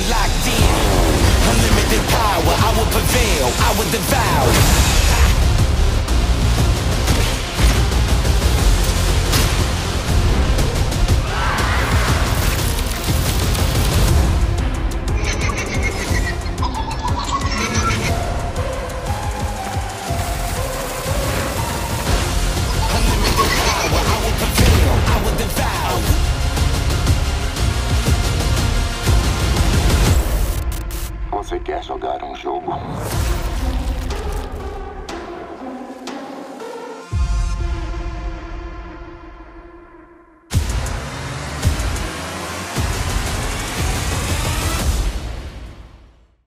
locked in. Unlimited power, I will prevail, I will devour. Você quer jogar um jogo?